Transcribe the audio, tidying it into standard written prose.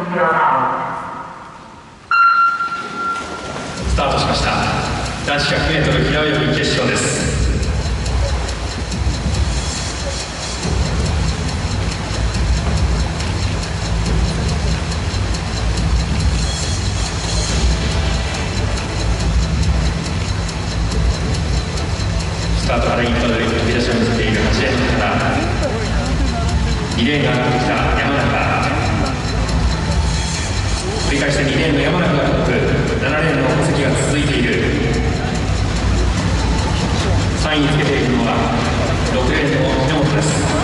スタートしました。男子 100m 平泳ぎ決勝です。スタートからインパドで飛び出しを見せている8レーンから2レーンが上がってきた山中、繰り返して2レーンの山中がトップ、7レーンの小関が続いている。3位につけているのは6レーンの日本です。